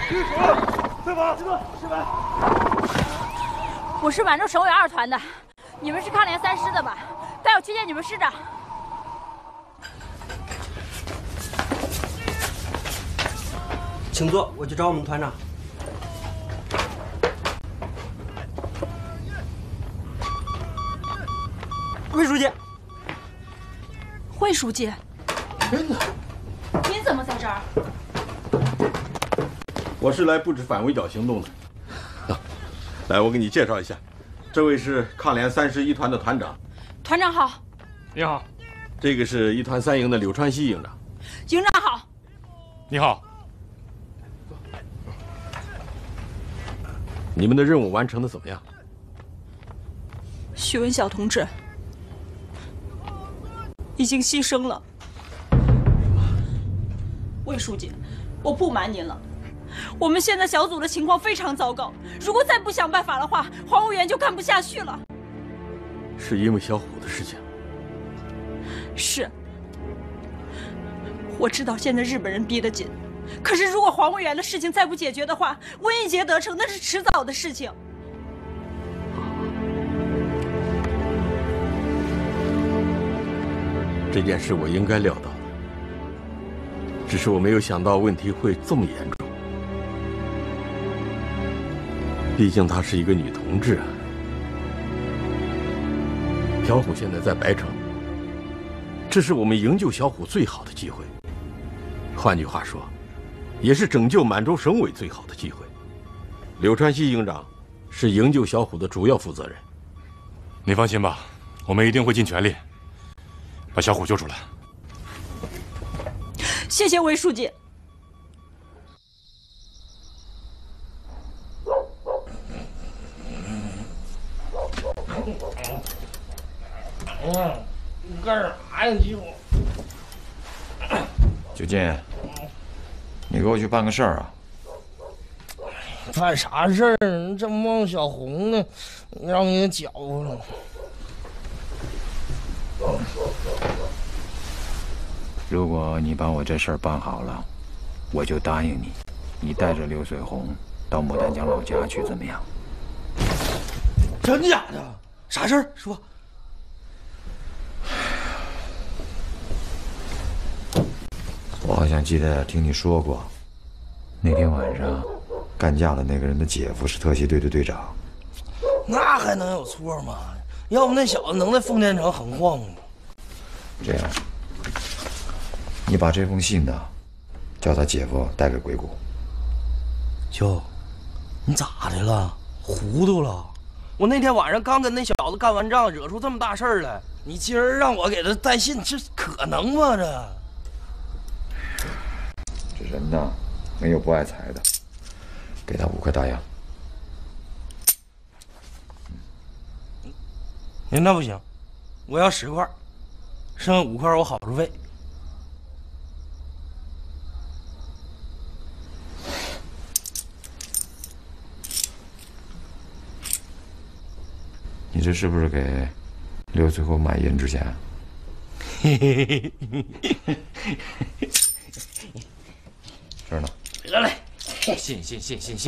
局属，汇报，是吧？ 我是满洲省委2团的，你们是抗联3师的吧？带我去见你们师长。 请坐，我去找我们团长。魏书记， 魏书记，您怎么在这儿？ 我是来布置反围剿行动的。来，我给你介绍一下，这位是抗联3师1团的团长。 团长好。 你好。 这个是1团3营的柳川西营长。 营长好。 你好。 你们的任务完成的怎么样？ 许文晓同志已经牺牲了。魏书记，我不瞒您了，我们现在小组的情况非常糟糕，如果再不想办法的话，黄务员就干不下去了。 是因为小虎的事情？ 是。我知道现在日本人逼得紧，可是如果黄务员的事情再不解决的话，温玉洁得逞那是迟早的事情。 这件事我应该料到的，只是我没有想到问题会这么严重。毕竟她是一个女同志啊。小虎现在在白城，这是我们营救小虎最好的机会。换句话说，也是拯救满洲省委最好的机会。柳川西营长是营救小虎的主要负责人。 你放心吧，我们一定会尽全力把小虎救出来。 谢谢魏书记。 你干啥呀，鸡虎？ 九进，你给我去办个事儿啊！ 办啥事儿？这孟小红呢，让你给搅和了。 如果你把我这事儿办好了，我就答应你，你带着刘水红到牡丹江老家去，怎么样？ 真假的？啥事儿？说。 我好像记得听你说过，那天晚上干架的那个人的姐夫是特协队的队长。 那还能有错吗？要不那小子能在奉天城横晃吗？ 这样，你把这封信呢，叫他姐夫带给鬼谷。 舅，你咋的了？糊涂了？ 我那天晚上刚跟那小子干完仗，惹出这么大事儿来，你今儿让我给他带信，这可能吗？ 这人呢，没有不爱财的，给他5块大洋。 那不行，我要10块，剩下5块我好处费。 你这是不是给刘最后买胭脂钱？ 嘿嘿嘿。 这儿呢。 得嘞， 信。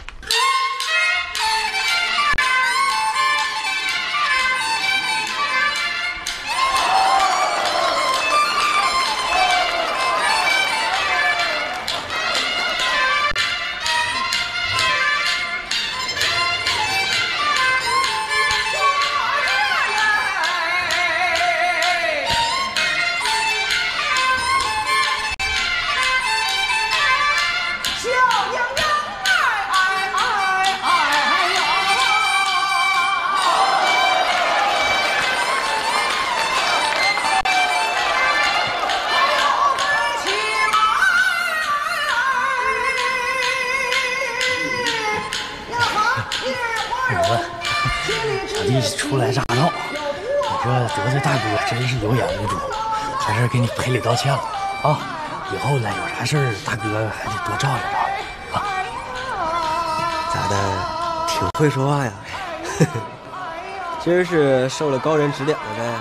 初来乍到，你这得罪大哥真是有眼无珠，在这儿给你赔礼道歉了啊！以后呢有啥事儿，大哥还得多照应着啊！ 咋的，挺会说话呀？今儿是受了高人指点了呗？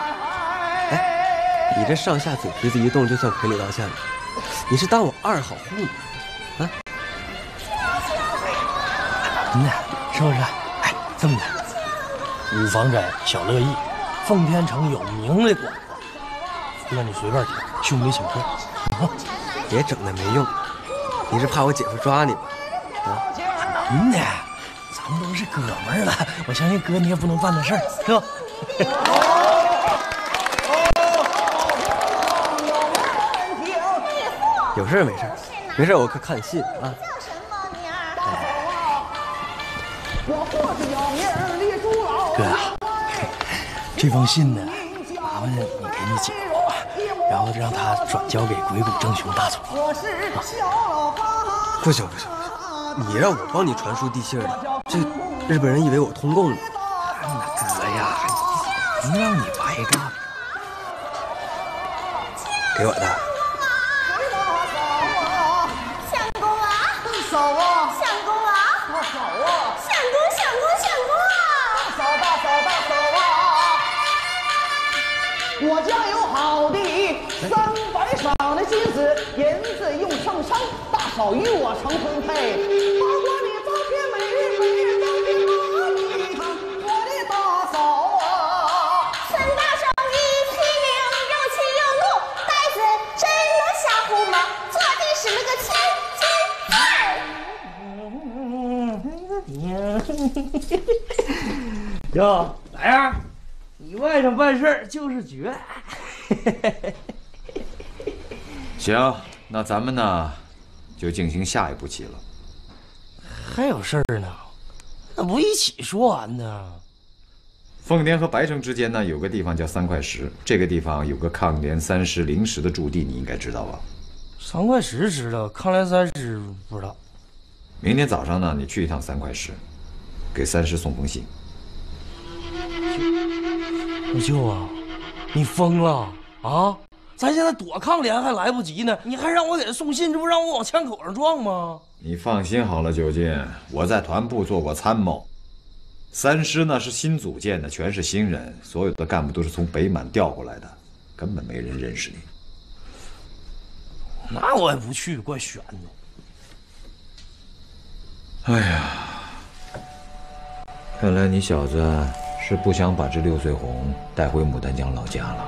哎，你这上下嘴皮子一动就算赔礼道歉了，你是当我2好户呢？啊？ 呢，是不是？哎，这么的，五房斋小乐意，奉天城有名的馆子，哥你随便挑，兄弟请客。 别整那没用，你是怕我姐夫抓你吧？啊？ 能的，咱们都是哥们儿了，我相信哥你也不能办的事儿，是吧？ 有事没事，没事，我可看戏啊。 哥啊，这封信呢，麻烦你给你姐夫，然后让他转交给鬼谷正雄大佐。 不行不行不行，你让我帮你传输地信的，这日本人以为我通共呢。 那哥呀，能让你白干？ 给我的。 我家有好地300双的金子，银子用圣上，大嫂与我成婚配。包括你照片美丽美丽照片我的大嫂啊！ 孙大手一皮灵，又气又怒，呆子真能吓唬吗？做的是那个千金饭。哟，来呀！你外甥办事儿就是绝。 行，那咱们呢，就进行下一步棋了。 还有事儿呢？那不一起说完呢？ 奉天和白城之间呢，有个地方叫3块石，这个地方有个抗联3师临时的驻地，你应该知道吧 ？3块石知道，抗联3师不知道。 明天早上呢，你去一趟3块石，给3师送封信。 我舅啊，你疯了啊！咱现在躲抗联还来不及呢，你还让我给他送信，这不让我往枪口上撞吗？ 你放心好了，九进，我在团部做过参谋。3师呢是新组建的，全是新人，所有的干部都是从北满调过来的，根本没人认识你。 那我也不去，怪悬的。哎呀，看来你小子是不想把这6岁红带回牡丹江老家了。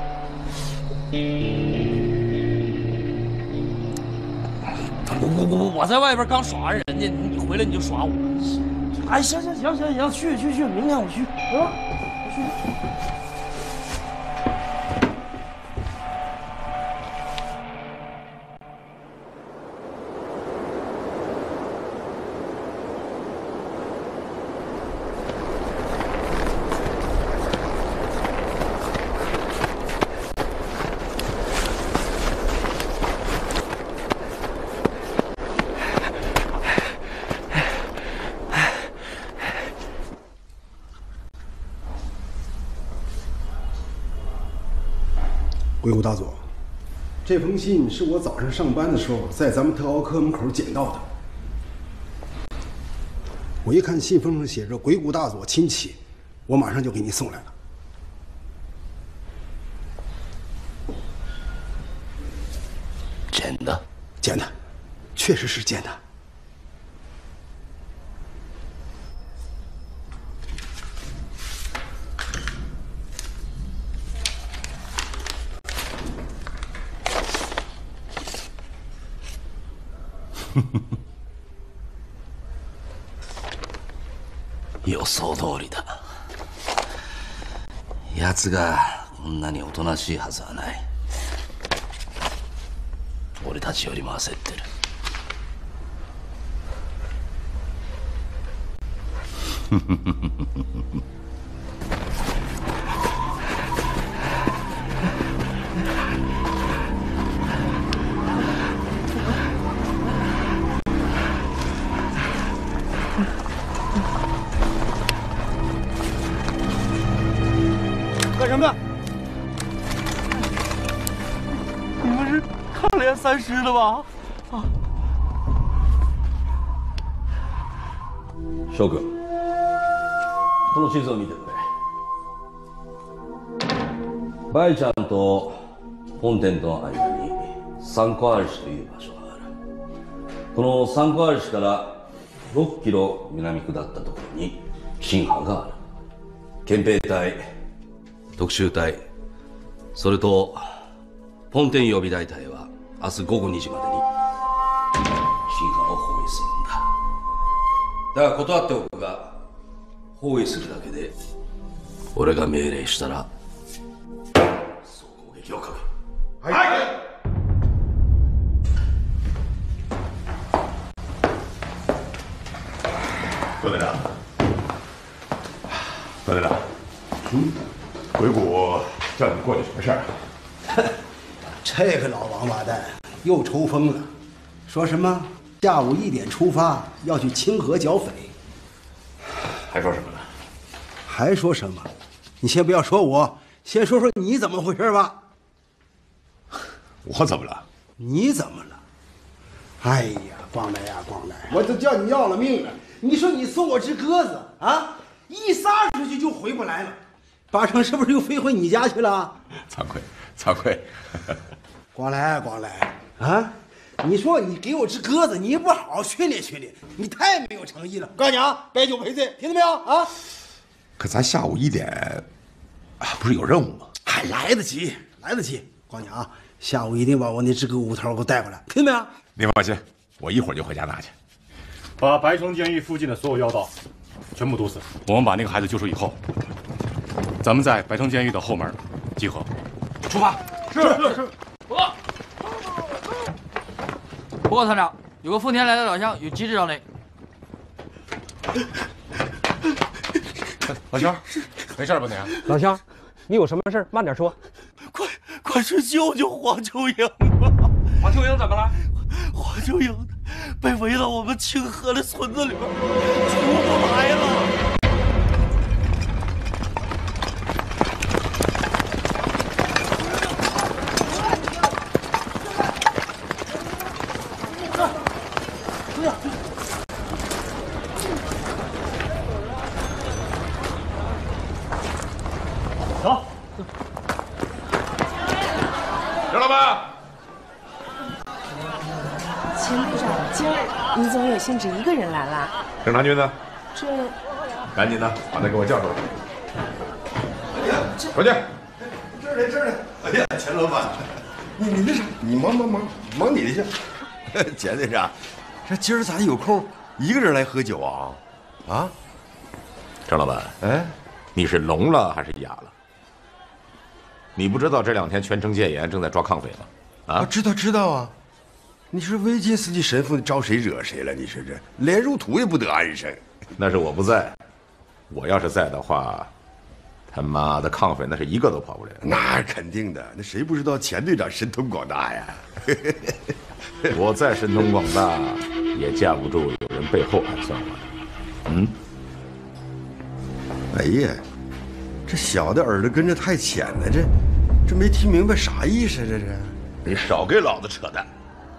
我在外边刚耍完人家，你回来你就耍我。哎，行，去，明天我去，行吧？我去。 鬼谷大佐，这封信是我早上上班的时候在咱们特高科门口捡到的。我一看信封上写着“鬼谷大佐亲启”，我马上就给你送来了。 真的？ 捡的，确实是捡的。 予想通りだ。奴がこんなにおとなしいはずはない。俺たちよりも焦ってる。 干什么？你们是抗联3师的吧？啊！ 少君，この地図を見てくれ。バイちゃんと本店との間に三小有という場所がある。この三小有から 6キロ南下ったところに新班がある。憲兵隊、特殊隊、それとフォンテン予備大隊は明日午後2時までに新班を包囲するんだ。だが断っておくが、包囲するだけで俺が命令したら総攻撃をかける。はい。 段队长，段队长，鬼谷叫你过去什么事儿啊？ 这个老王八蛋又抽风了，说什么下午1点出发，要去清河剿匪。 还说什么呢？ 还说什么？你先不要说我，先说说你怎么回事吧。 我怎么了？ 你怎么了？哎呀，光来呀，光来！我都叫你要了命了。你说你送我只鸽子啊，一撒出去就回不来了，八成是不是又飞回你家去了？ 惭愧，惭愧。 光来，光来啊！你说你给我只鸽子，你也不好好训练训练，你太没有诚意了！我告诉你啊，白酒赔罪，听到没有啊？ 可咱下午1点啊，不是有任务吗？ 还来得及，来得及！我告诉你啊，下午一定把我那只鸽五头给我带回来，听到没有？ 您放心，我一会儿就回家拿去。 把白城监狱附近的所有要道全部堵死。我们把那个孩子救出以后，咱们在白城监狱的后门集合。出发。是。 报告团长，有个丰田来的老乡有急事找你。 老乡，没事吧你？ 老乡，你有什么事慢点说。 快去救救黄秋英吧！ 黄秋英怎么了？ 黄秋英被围到我们清河的村子里边，出不来了。 走。 刘老板。 钱部长，今儿你总有幸只一个人来了。 郑长军呢？ 这， 赶紧的，把他给我叫出来。回去。 这儿呢。哎呀，钱老板，你那啥，你忙你的去。钱队长，这今儿咋有空一个人来喝酒啊？啊？ 郑老板，哎，你是聋了还是哑了？你不知道这2天全城戒严，正在抓抗匪吗？啊， 知道啊。你说维金斯基神父招谁惹谁了？你说这连入土也不得安生。 那是我不在，我要是在的话，他妈的抗匪那是一个都跑不了。 那肯定的，那谁不知道钱队长神通广大呀？ 我再神通广大，也架不住有人背后暗算我。嗯。 哎呀，这小的耳朵跟着太浅了，这没听明白啥意思？这是？ 你少给老子扯淡！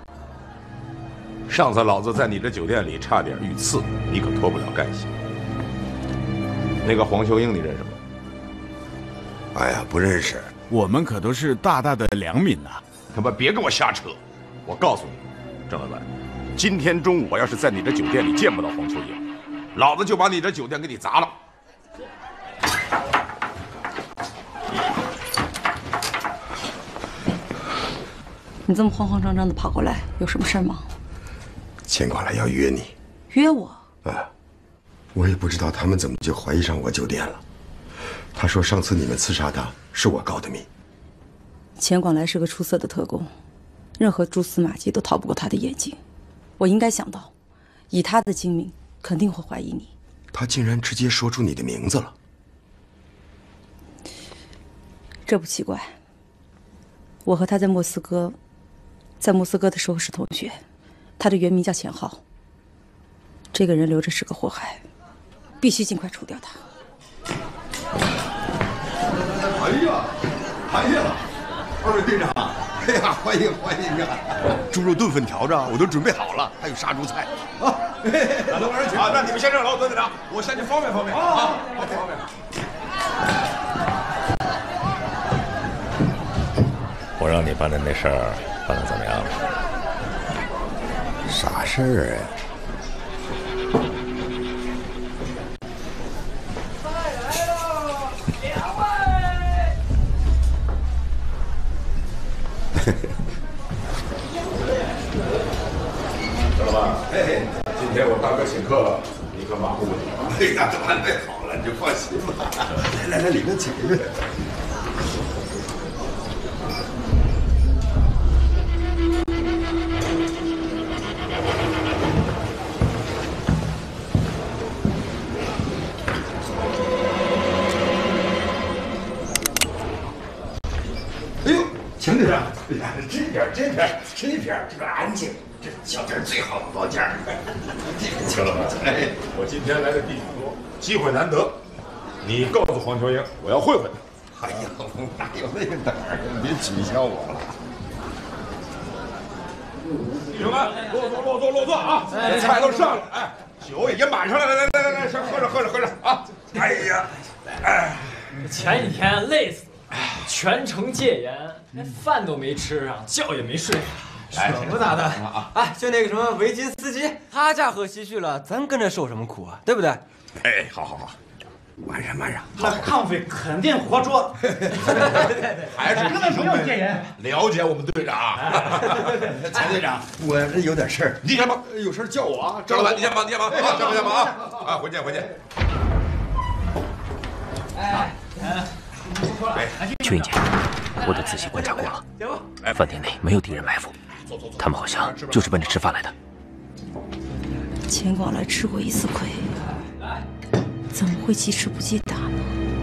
上次老子在你这酒店里差点遇刺，你可脱不了干系。那个黄秋英你认识吗？ 哎呀，不认识。 我们可都是大大的良民呐！ 他妈别跟我瞎扯！我告诉你，郑老板，今天中午我要是在你这酒店里见不到黄秋英，老子就把你这酒店给你砸了。 你这么慌慌张张的跑过来，有什么事吗？ 钱广来要约你。 约我？ 啊，我也不知道他们怎么就怀疑上我酒店了。他说上次你们刺杀他是我告的密。 钱广来是个出色的特工，任何蛛丝马迹都逃不过他的眼睛。我应该想到，以他的精明，肯定会怀疑你。 他竟然直接说出你的名字了。 这不奇怪。我和他在莫斯科的时候是同学，他的原名叫钱浩。这个人留着是个祸害，必须尽快除掉他。 哎呀，二位队长，哎呀，欢迎啊！猪肉炖粉条子我都准备好了，还有杀猪菜啊！ 那都人请啊！那你们先热闹，段队长，我下去方便方便啊！方便。 我让你办的那事儿办得怎么样了？ 啥事儿啊？ 板，哎，今天我大哥请客了，你可马虎了。哎呀，这安排好了，你就放心吧。来，里面请里面。哎呦，请你啊！哎呀，这边，这个安静，这小店最好的包间儿。请老板，哎，我今天来的地方多，机会难得，你告诉黄秋英，我要会会他。哎呀，我哪有那个胆儿？别取笑我了。弟兄们，落座啊！菜都上了，哎，酒也满上了，来，先喝着啊！哎呀，哎， 前几天累死了，全程戒严，连饭都没吃上，觉也没睡。 可不咋的啊！就那个什么维金斯基，他驾鹤西去了，咱跟着受什么苦啊？对不对？ 哎，好，慢上。 那亢奋肯定活捉。 还是根本不用戒严。 了解我们队长。 钱队长，我这有点事儿， 你先忙，有事叫我啊。张老板，你先忙啊，先忙啊！回见。 秋英姐，我都仔细观察过了，饭店内没有敌人埋伏，他们好像就是奔着吃饭来的。 钱广来吃过一次亏，怎么会记吃不记打呢？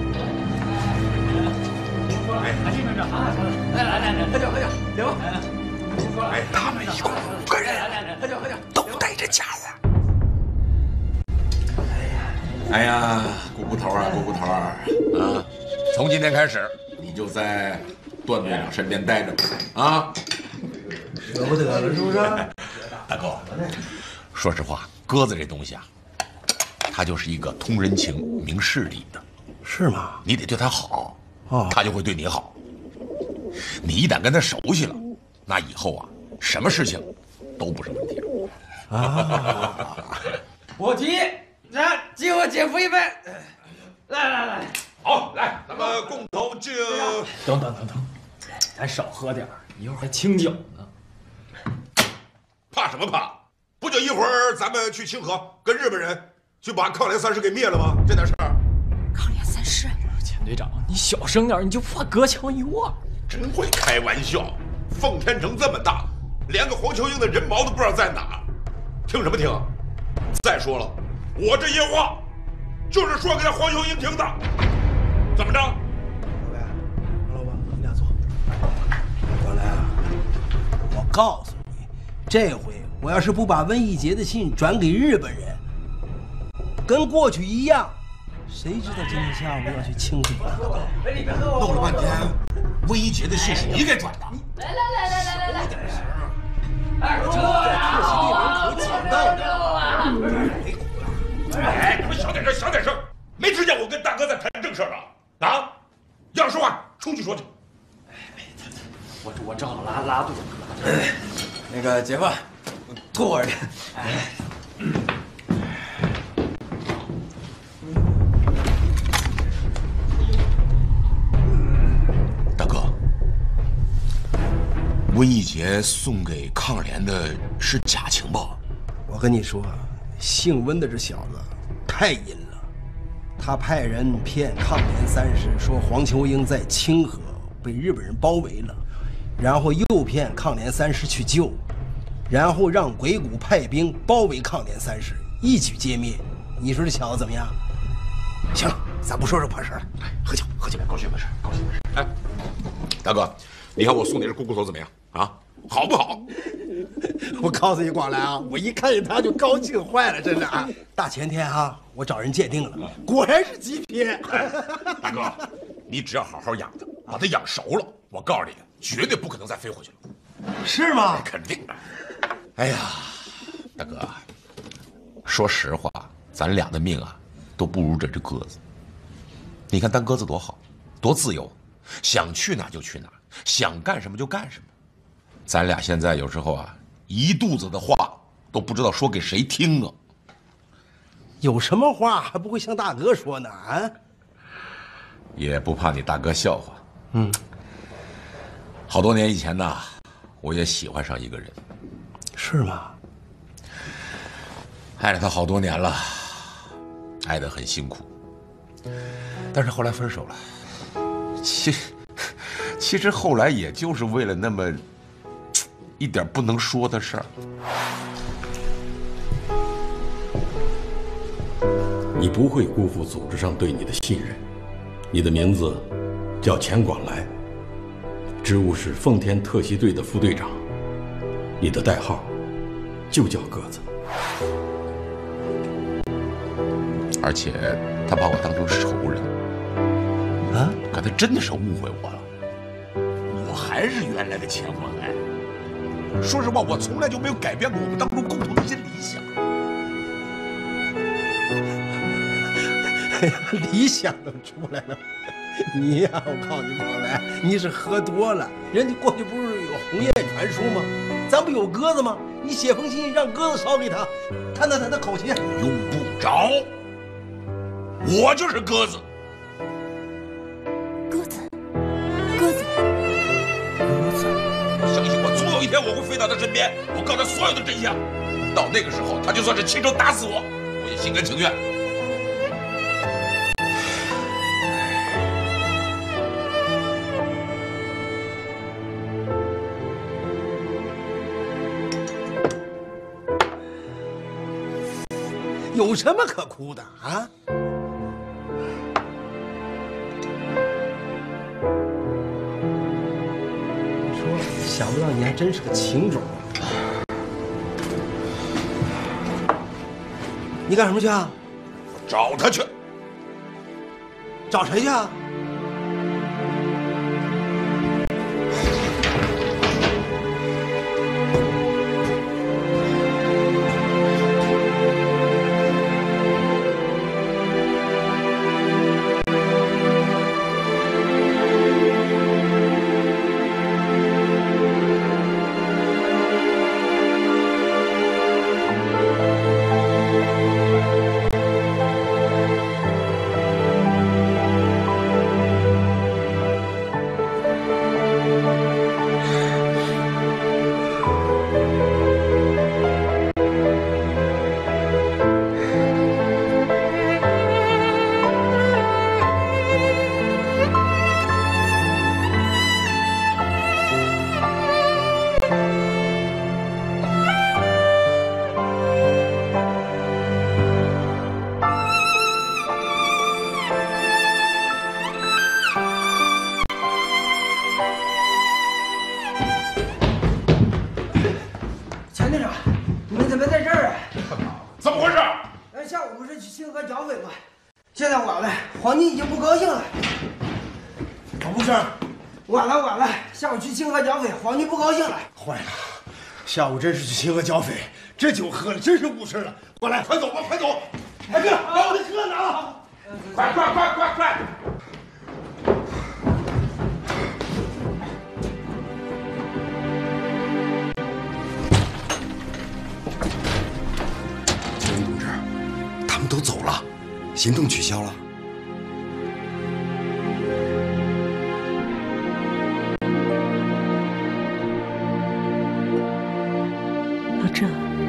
来，喝酒，行吧？ 哎，他们一共5个人， 喝酒， 都带着家伙。哎呀，顾捕头啊，啊！从今天开始，你就在段队长身边待着啊！ 舍不得了，是不是？ 大哥，说实话，鸽子这东西啊，它就是一个通人情、明事理的， 是吗？ 你得对它好，它就会对你好。你一旦跟它熟悉了，那以后啊，什么事情都不是问题了。 啊！我提议，敬我姐夫一杯。来。 好，来，咱们共同敬。 等，咱少喝点儿，一会儿还清酒呢。 怕什么怕？不就一会儿咱们去清河跟日本人去把抗联3师给灭了吗？这点事儿。 抗联3师， 钱队长，你小声点，你就怕隔墙一望。 真会开玩笑，奉天城这么大，连个黄秋英的人毛都不知道在哪儿，听什么听？再说了，我这些话就是说给黄秋英听的。怎么着？ 老板，你俩坐。广来啊，我告诉你，这回我要是不把温义杰的信转给日本人，跟过去一样，谁知道今天下午要去清水呢？ 弄了半天，温义杰的信是你给转的。 来， 特许队门口捡到的。 哎，你们小点声！没听见我跟大哥在谈正事啊？啊！要说话，出去说去。 我正好拉肚子。 那个姐夫，吐会儿去。 大哥，温义杰送给抗联的是假情报。 我跟你说，姓温的这小子太阴了。他派人骗抗联3师说黄秋英在清河被日本人包围了，然后又骗抗联3师去救，然后让鬼谷派兵包围抗联3师，一举歼灭。你说这小子怎么样？行了，咱不说这破事了，来喝酒， 高兴的事。哎，大哥，你看我送你这股骨头怎么样啊？好不好？ 我告诉你，广来啊，我一看见他就高兴坏了，真的啊！大前天啊，我找人鉴定了，果然是极品。 大哥，你只要好好养它，把它养熟了，我告诉你，绝对不可能再飞回去了。 是吗？ 肯定的。哎呀，大哥，说实话，咱俩的命啊，都不如这只鸽子。你看当鸽子多好，多自由，想去哪就去哪，想干什么就干什么。咱俩现在有时候啊，一肚子的话都不知道说给谁听啊。 有什么话还不会向大哥说呢？啊， 也不怕你大哥笑话。好多年以前呢，我也喜欢上一个人。 是吗？ 爱了他好多年了，爱得很辛苦，但是后来分手了。其实后来也就是为了那么一点不能说的事儿。 你不会辜负组织上对你的信任。你的名字叫钱广来，职务是奉天特袭队的副队长，你的代号就叫鸽子。 而且他把我当成仇人，啊，可他真的是误会我了。我还是原来的钱广来。说实话，我从来就没有改变过我们当中共同的一些理想。 哎呀，理想都出来了。你呀，我告诉你，广来，你是喝多了。人家过去不是有鸿雁传书吗？咱不有鸽子吗？你写封信让鸽子捎给他，探探他的口气。 用不着，我就是鸽子。 鸽子，鸽子， 鸽子，相信我，总有一天我会飞到他身边，我告诉他所有的真相。到那个时候，他就算是亲手打死我，我也心甘情愿。 有什么可哭的啊？你说，想不到你还真是个情种。你干什么去啊？ 找他去。 找谁去啊？ 现在晚了，皇帝已经不高兴了。 老部长， 晚了，下午去清河剿匪，皇帝不高兴了。 坏了，下午真是去清河剿匪，这酒喝了真是误事了。过来，快走吧，快走！大哥，把我的车拿了！快！ 陈同志，他们都走了。行动取消了。 老郑，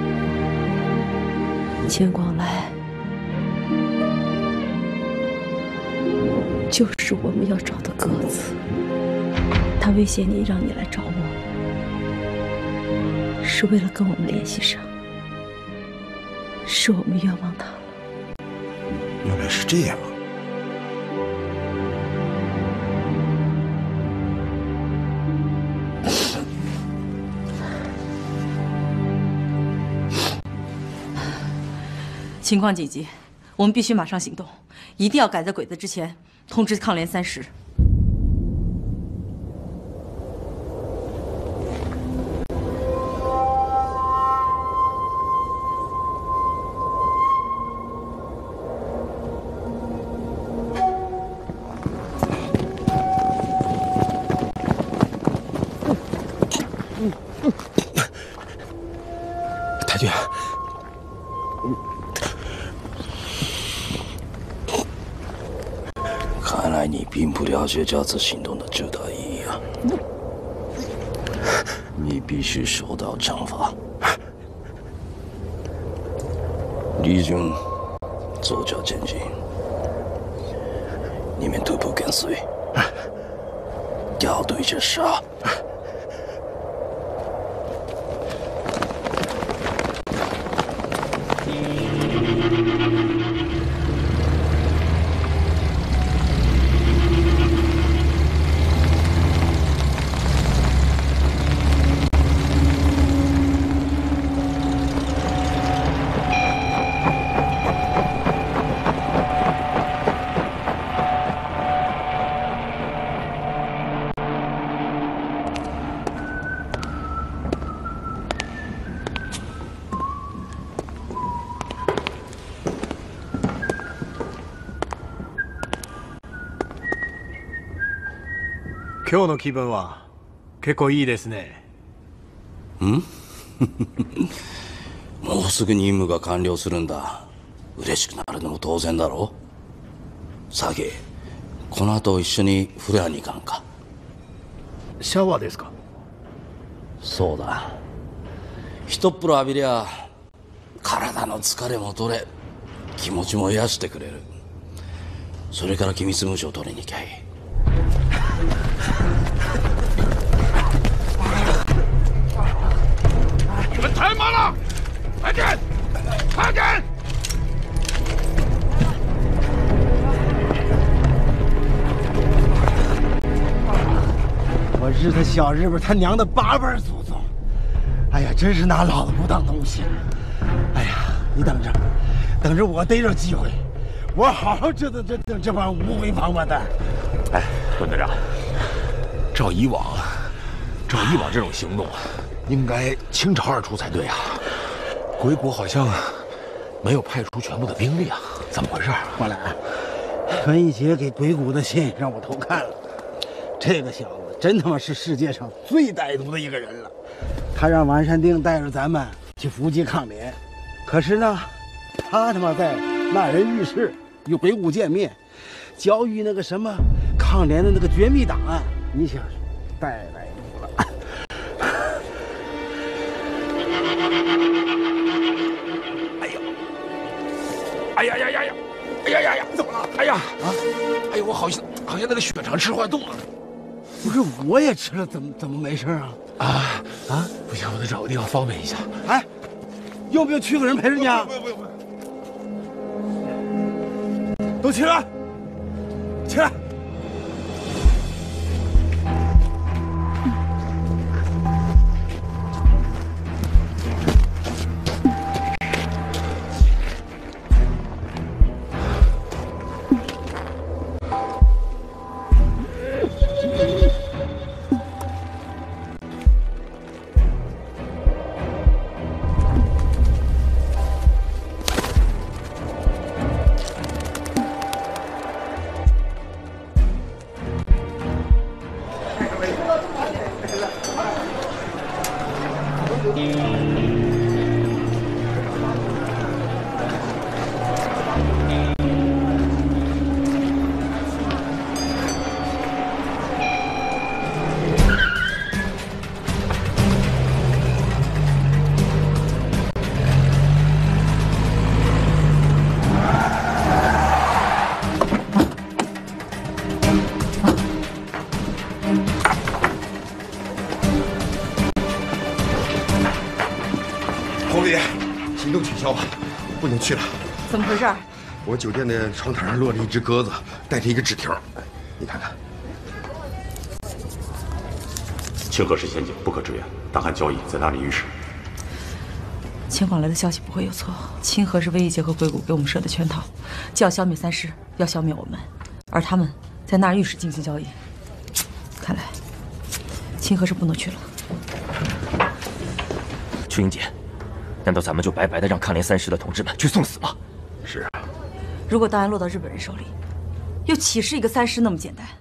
钱广来就是我们要找的鸽子，他威胁你，让你来找我，是为了跟我们联系上，是我们冤枉他了。 原来是这样啊！ 情况紧急，我们必须马上行动，一定要赶在鬼子之前通知抗联30。 太君， 看来你并不了解这次行动的重大意义啊！你必须受到惩罚。 李军走脚前进，你们突破跟随，要对着杀。 今日の気分は結構いいですね。 ん？もうすぐ任務が完了するんだ。嬉しくなるのも当然だろう。さげ、この後一緒に風呂屋に行かんか。 シャワーですか？ そうだ。一っ風呂浴びりゃ体の疲れも取れ、気持ちも癒してくれる。それから機密文書を取りに行きゃいい。 你们太慢了，快点，快点！ 我日他小日本他娘的8辈祖宗！哎呀，真是拿老子不当东西！哎呀，你等着，等着我逮着机会，我好好折腾这帮无为王八蛋！ 哎，段队长，照以往这种行动，应该清朝而出才对啊。鬼谷好像没有派出全部的兵力啊，怎么回事？ 花兰，传一杰给鬼谷的信让我偷看了，这个小子真他妈是世界上最歹毒的一个人了。他让完善定带着咱们去伏击抗联，可是呢，他他妈在那人浴室与鬼谷见面，交易那个什么抗联的那个绝密档案，你想太歹毒了。 哎呀呀呀呀！哎呀呀呀！怎么了？哎呀啊！哎呀，我好像那个血肠吃坏肚子了。 不是，我也吃了，怎么没事啊？ 啊！不行，我得找个地方方便一下。 哎，用不用去个人陪着你啊？ 不用。 都起来，起来！ 行动取消吧，不能去了。 怎么回事？ 我酒店的窗台上落了一只鸽子，带着一个纸条，你看看。 清河是陷阱，不可支援。大汉交易在那里浴室。 秦广来的消息不会有错，清河是魏一杰和鬼谷给我们设的圈套，既要消灭三师，要消灭我们，而他们在那儿浴室进行交易。看来清河是不能去了。 曲英姐，难道咱们就白白的让抗联三师的同志们去送死吗？ 是啊。 如果档案落到日本人手里，又岂是一个三师那么简单？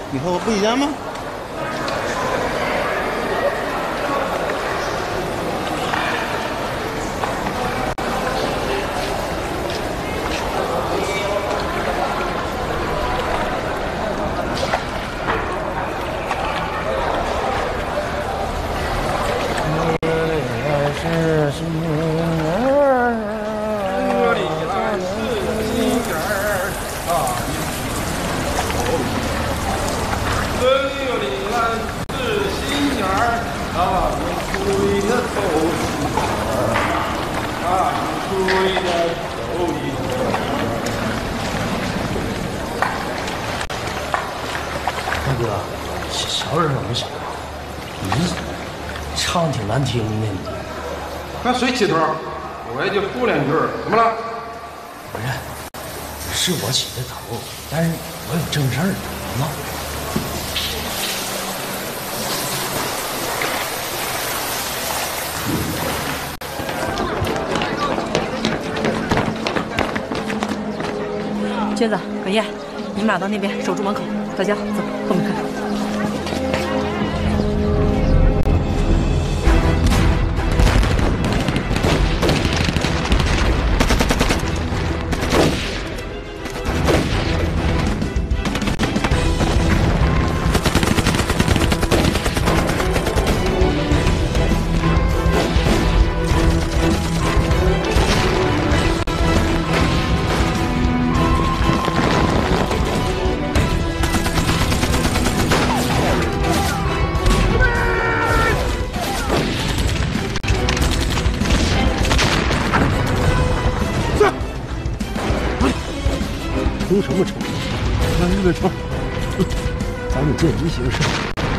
你和我不一样吗？ 大哥，小点声行吗？你唱挺难听的。 那谁起头？我也就附两句，怎么了？ 不是，是我起的头，但是我有正事儿，好吗？ 娟子、耿燕，你们俩到那边守住门口。大家走，后面看。 冲什么冲？向日本冲！咱们见机行事。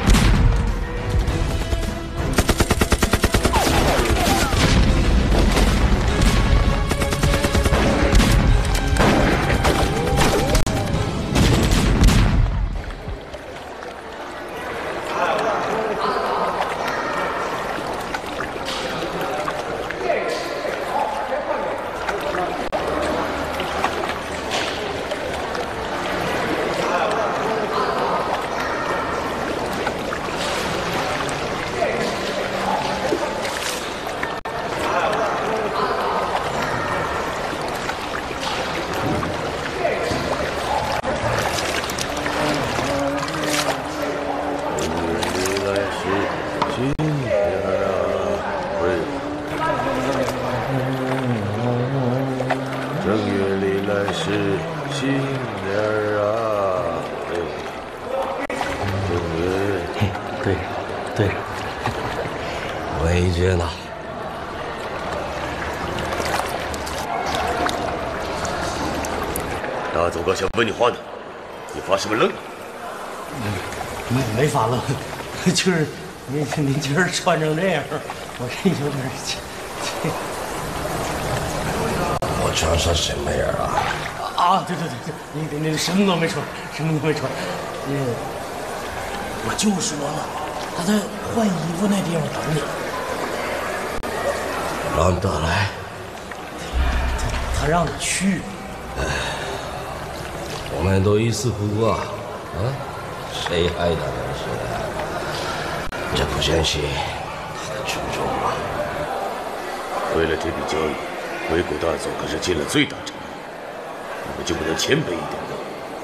对着， 韦杰呢？ 大总哥想问你话呢，你发什么愣？ 没发愣，就是您今儿穿成这样，我这有点我穿成什么样啊？ 啊，对，你什么都没穿，什么都没穿。我就说了，他在换衣服那地方等你。 让他来。 他让你去。 我们都一丝不挂，谁害他的事？这不显示他的初衷吗？ 为了这笔交易，回国大总可是尽了最大诚意，你们就不能谦卑一点吗？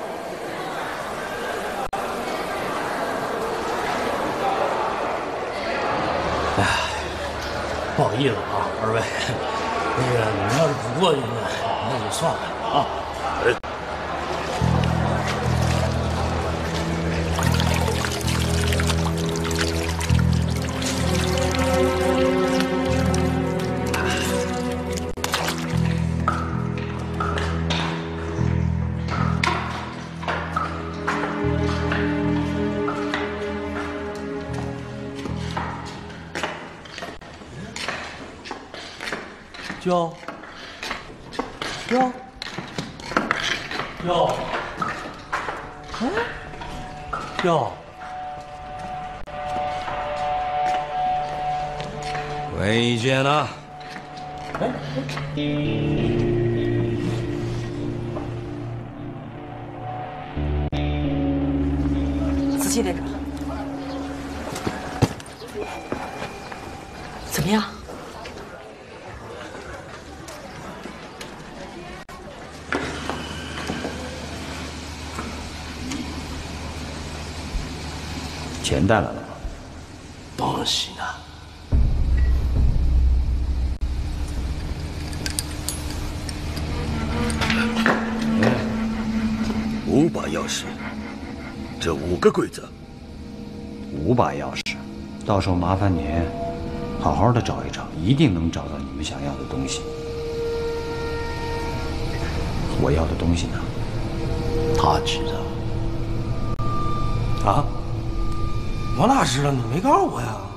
哎，不好意思啊，二位，那个你们要是不过去呢，那就算了啊。哟， 韦杰呢？ 谢连长。怎么样？ 钱带来了吗？ 当然是呢。5把钥匙，这5个柜子。 5把钥匙，到时候麻烦您好好的找一找，一定能找到你们想要的东西。我要的东西呢？ 他知道。 啊？我哪知道？你没告诉我呀？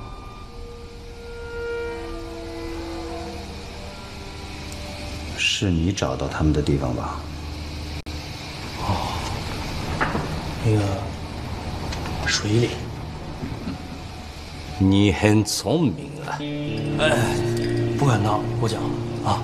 是你找到他们的地方吧？ 哦，那个水里。 你很聪明啊！ 哎，不敢当，我讲啊。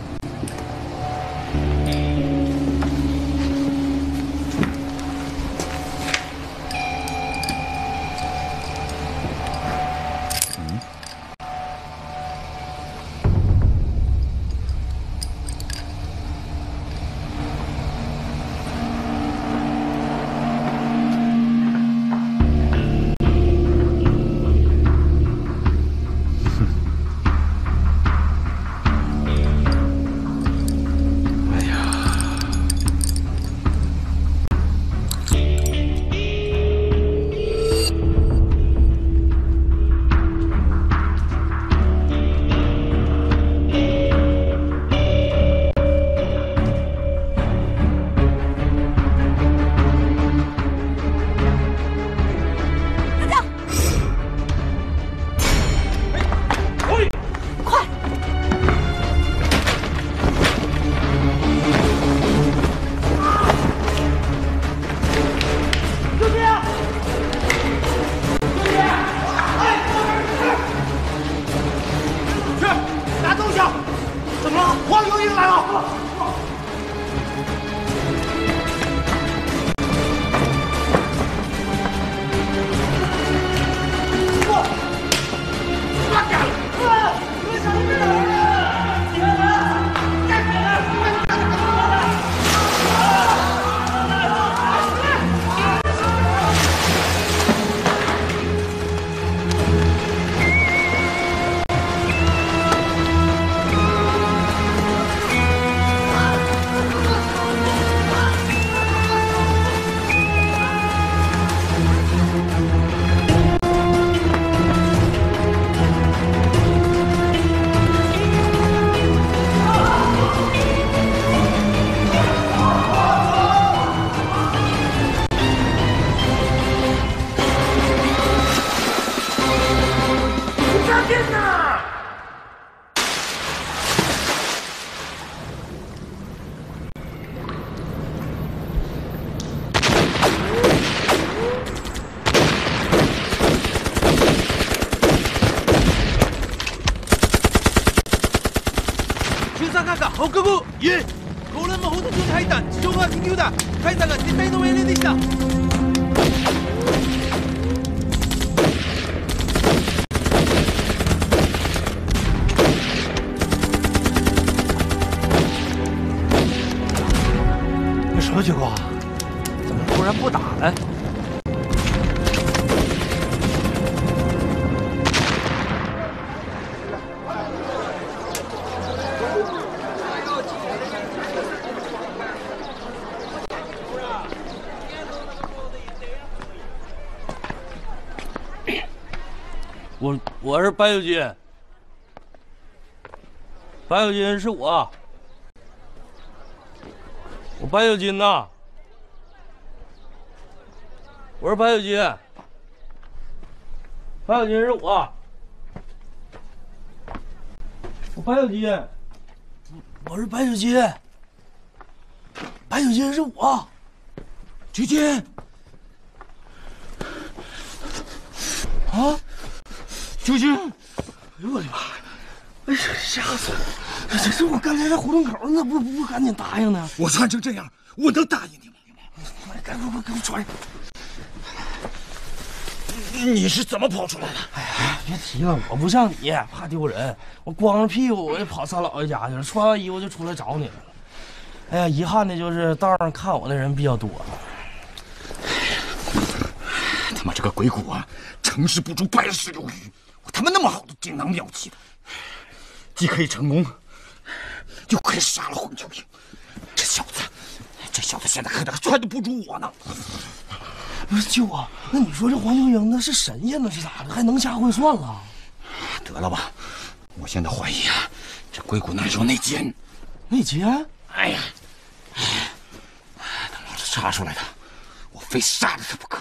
報告。いえ、ゴーレム報道所に入った事情が緊急だ。カイザーが撤退の命令でした。 这什么情况？怎么突然不打了？ 我是白小军，白小军是我白小军呐，我是白小军，白小军是我白小军，我是白小军，白小军是我，军军，啊！ 九军，哎呦我的妈！哎呀，吓死我！这我刚才在胡同口，那不赶紧答应呢？ 我穿成这样，我能答应你吗？ 赶快给我穿上！ 你是怎么跑出来的？哎呀，别提了，我不像你怕丢人，我光着屁股我就跑三姥爷家去了，穿完衣服就出来找你来了。哎呀，遗憾的就是道上看我的人比较多。 他妈这个鬼谷啊，成事不足败事有余，我他妈那么好的锦囊妙计的，既可以成功，又可以杀了黄九龄。这小子现在可还都不如我呢。 不是舅啊，那你说这黄九龄那是神仙呢是咋的？还能下会算了？ 得了吧，我现在怀疑啊，这鬼谷那里有内奸。 内奸？ 哎呀，他妈是杀出来的，我非杀了他不可。